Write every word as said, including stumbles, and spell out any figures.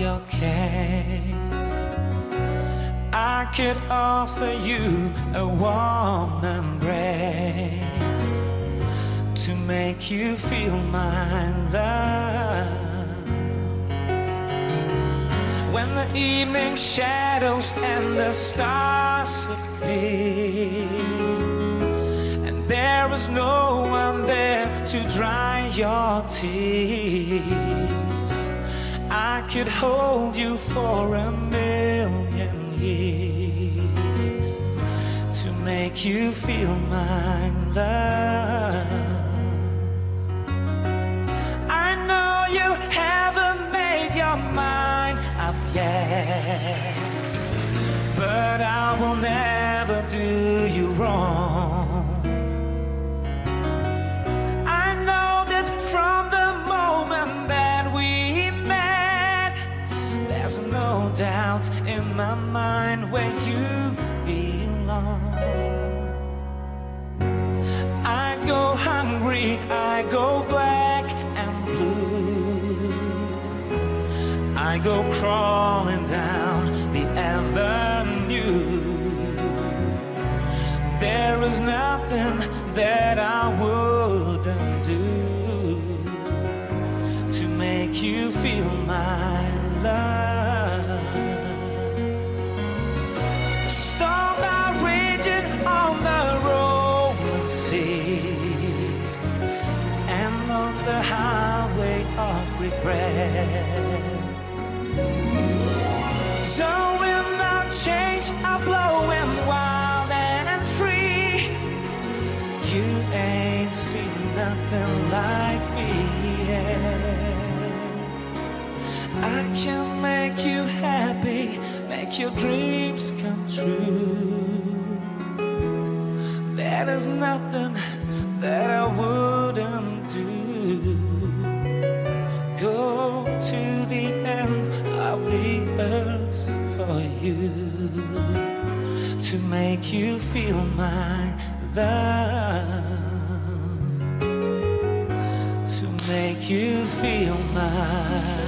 your case. I could offer you a warm embrace to make you feel my love. When the evening shadows and the stars appear, and there is no one there to dry your tears, I could hold you for a million years to make you feel my love. I know you haven't made your mind up yet, but I will never do you wrong. I know that from the moment that we met, there's no doubt in my mind where you belong. I go hungry, I go black and blue, I go crawling down the avenue. There is nothing that I wouldn't do to make you feel my love. The storms are raging on the rolling sea, and on the highway of regret. So in the change I'm blowing wild and free. You ain't seen nothing like me yet. I can make you happy, make your dreams come true. There is nothing that I wouldn't do. Go to the end of the earth for you to make you feel my love, to make you feel my